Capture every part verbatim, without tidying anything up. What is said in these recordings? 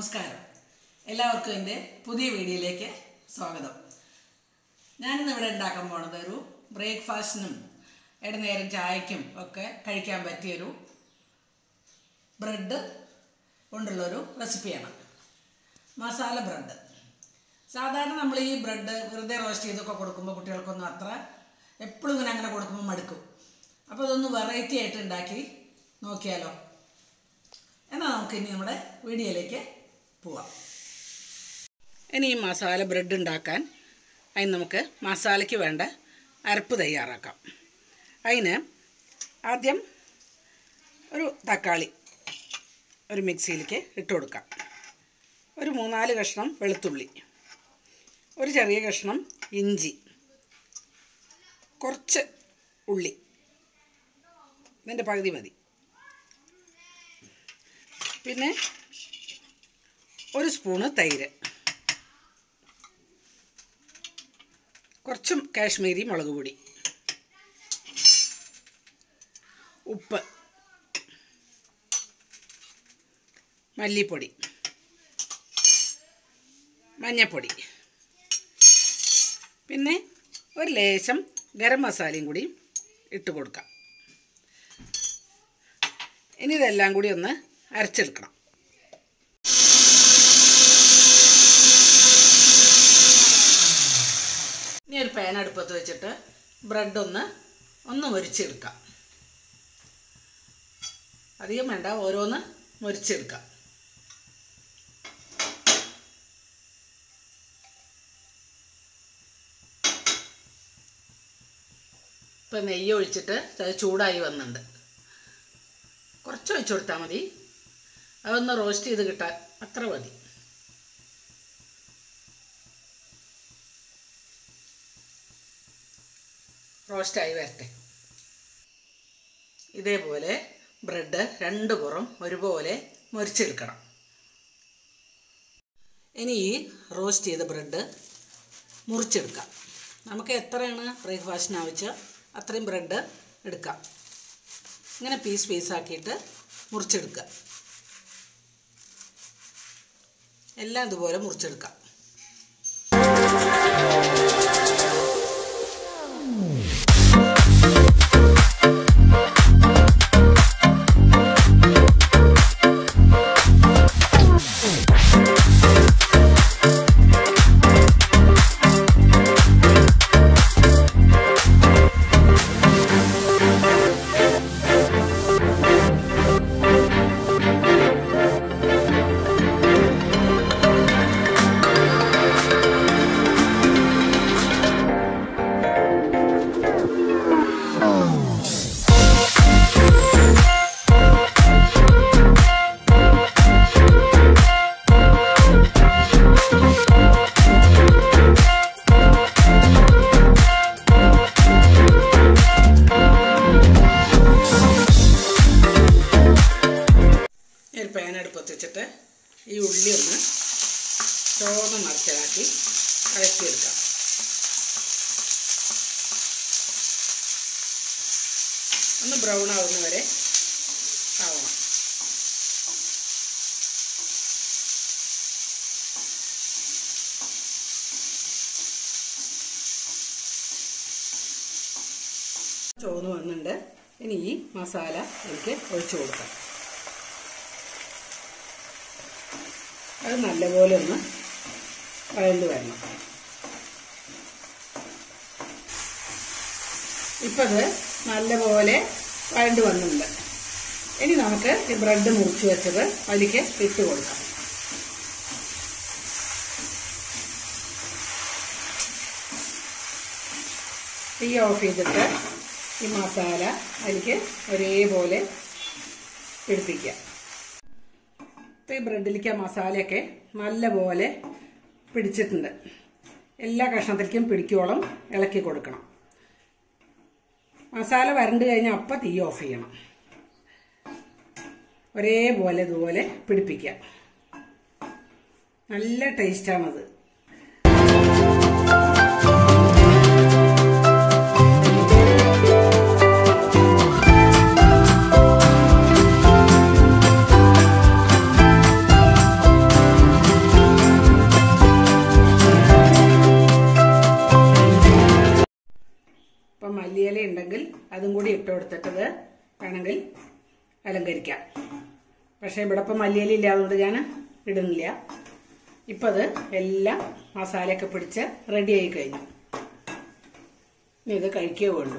നമസ്കാരം. എല്ലാവർക്കും എൻ്റെ പുതിയ വീഡിയോയിലേക്ക് സ്വാഗതം. ഞാനിന്ന് ഇവിടെ ഉണ്ടാക്കാൻ പോണത് ഒരു ബ്രേക്ക്ഫാസ്റ്റിനും ഇടനേരം ചായക്കും ഒക്കെ കഴിക്കാൻ പറ്റിയൊരു ബ്രെഡ് കൊണ്ടുള്ളൊരു റെസിപ്പിയാണ്. മസാല ബ്രെഡ്. സാധാരണ നമ്മൾ ഈ ബ്രെഡ് വെറുതെ റോസ്റ്റ് ചെയ്തൊക്കെ കൊടുക്കുമ്പോൾ കുട്ടികൾക്കൊന്നും അത്ര എപ്പോഴും ഇങ്ങനെ അങ്ങനെ കൊടുക്കുമ്പോൾ മടുക്കും. അപ്പോൾ അതൊന്ന് വെറൈറ്റി ആയിട്ട് ഉണ്ടാക്കി നോക്കിയാലോ. എന്നാൽ നമുക്ക് ഇനി നമ്മുടെ വീഡിയോയിലേക്ക് പോവാം. ഇനി ഈ മസാല ബ്രെഡ് ഉണ്ടാക്കാൻ അതിന് നമുക്ക് മസാലയ്ക്ക് വേണ്ട അരപ്പ് തയ്യാറാക്കാം. അതിന് ആദ്യം ഒരു തക്കാളി ഒരു മിക്സിയിലേക്ക് ഇട്ട് കൊടുക്കാം. ഒരു മൂന്നാല് കഷ്ണം വെളുത്തുള്ളി, ഒരു ചെറിയ കഷ്ണം ഇഞ്ചി, കുറച്ച് ഉള്ളി, ഇതിൻ്റെ പകുതി മതി. പിന്നെ ഒരു സ്പൂണ് തൈര്, കുറച്ചും കാശ്മീരി മുളക് പൊടി, ഉപ്പ്, മല്ലിപ്പൊടി, മഞ്ഞൾപ്പൊടി, പിന്നെ ഒരു ലേശം ഗരം മസാലയും കൂടി ഇട്ട് കൊടുക്കാം. ഇനി ഇതെല്ലാം കൂടി ഒന്ന് അരച്ചെടുക്കണം. ഇനി ഒരു പാൻ അടുപ്പത്ത് വെച്ചിട്ട് ബ്രെഡ് ഒന്ന് ഒന്ന് മൊരിച്ചെടുക്കാം. അധികം വേണ്ട, ഓരോന്ന് മൊരിച്ചെടുക്കാം. ഇപ്പം നെയ്യ് ഒഴിച്ചിട്ട് അത് ചൂടായി വന്നിട്ടുണ്ട്. കുറച്ച് ഒഴിച്ചു കൊടുത്താൽ മതി. അതൊന്ന് റോസ്റ്റ് ചെയ്ത് കിട്ടാൻ അത്ര മതി. റോസ്റ്റായി വരട്ടെ. ഇതേപോലെ ബ്രെഡ് രണ്ട് പുറം ഒരുപോലെ മൊരിച്ചെടുക്കണം. ഇനി ഈ റോസ്റ്റ് ചെയ്ത ബ്രെഡ് മുറിച്ചെടുക്കാം. നമുക്ക് എത്രയാണ് ബ്രേക്ക്ഫാസ്റ്റിന് ആവശ്യം അത്രയും ബ്രെഡ് എടുക്കാം. ഇങ്ങനെ പീസ് പീസാക്കിയിട്ട് മുറിച്ചെടുക്കുക. എല്ലാം ഇതുപോലെ മുറിച്ചെടുക്കാം. പാൻ അടുപ്പത്ത് വെച്ചിട്ട് ഈ ഉള്ളി ഒന്ന് ചുവന്ന മറിച്ചതാക്കി വഴറ്റിയെടുക്കാം. ഒന്ന് ബ്രൗൺ ആവുന്ന വരെ ആവണം. ചുവന്ന് വന്നിട്ടുണ്ട്. ഇനി ഈ മസാല എനിക്ക് ഒഴിച്ചു കൊടുക്കാം. അത് നല്ലപോലെ ഒന്ന് വഴണ്ട് വരണം. ഇപ്പം അത് നല്ലപോലെ വഴണ്ട് വന്നിട്ടുണ്ട്. ഇനി നമുക്ക് ഈ ബ്രെഡ് മുറിച്ച് വെച്ചത് അതിലേക്ക് ഇട്ട് കൊടുക്കാം. തീ ഓഫ് ചെയ്തിട്ട് ഈ മസാല അതിലേക്ക് ഒരേപോലെ പിടിപ്പിക്കുക. ഈ ബ്രെഡിലേക്ക് ആ മസാലയൊക്കെ നല്ലപോലെ പിടിച്ചിട്ടുണ്ട്. എല്ലാ കഷ്ണത്തിലേക്കും പിടിക്കോളം ഇളക്കി കൊടുക്കണം. മസാല വരണ്ട് കഴിഞ്ഞാൽ അപ്പം തീ ഓഫ് ചെയ്യണം. ഒരേപോലെ ഇതുപോലെ പിടിപ്പിക്കുക. നല്ല ടേസ്റ്റാണത്. അപ്പം മല്ലിയില ഉണ്ടെങ്കിൽ അതും കൂടി ഇട്ട് കൊടുത്തിട്ടത് വേണമെങ്കിൽ അലങ്കരിക്കാം. പക്ഷേ ഇവിടെ ഇപ്പം മല്ലിയില ഇല്ലാതുകൊണ്ട് ഞാൻ ഇടുന്നില്ല. ഇപ്പം അത് എല്ലാം മസാലയൊക്കെ പിടിച്ച് റെഡിയായി കഴിഞ്ഞു. ഇനി ഇത് കഴിക്കേ വേണ്ടു.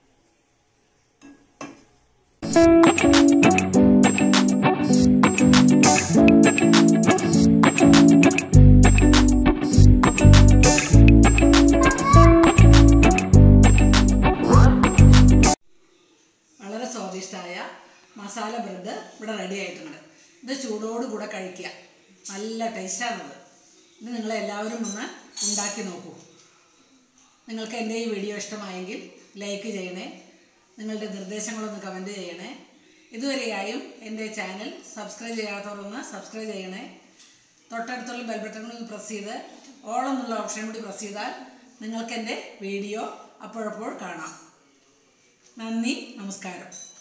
വളരെ സ്വാദിഷ്ടമായ മസാല ബ്രെഡ് ഇവിടെ റെഡി ആയിട്ടുണ്ട്. ഇത് ചൂടോടുകൂടെ കഴിക്കുക. നല്ല ടേസ്റ്റാണത്. ഇത് നിങ്ങളെല്ലാവരും ഒന്ന് ഉണ്ടാക്കി നോക്കൂ. നിങ്ങൾക്ക് എൻ്റെ ഈ വീഡിയോ ഇഷ്ടമായെങ്കിൽ ലൈക്ക് ചെയ്യണേ. നിങ്ങളുടെ നിർദ്ദേശങ്ങളൊന്ന് കമൻറ്റ് ചെയ്യണേ. ഇതുവരെയായും എൻ്റെ ചാനൽ സബ്സ്ക്രൈബ് ചെയ്യാത്തവരൊന്ന് സബ്സ്ക്രൈബ് ചെയ്യണേ. തൊട്ടടുത്തുള്ള ബെൽ ബട്ടൺ ഒന്ന് പ്രസ് ചെയ്ത് ഓൾ എന്നുള്ള ഓപ്ഷൻ കൂടി പ്രസ് ചെയ്താൽ നിങ്ങൾക്ക് എൻ്റെ വീഡിയോ അപ്പോഴപ്പോൾ കാണാം. നന്ദി, നമസ്കാരം.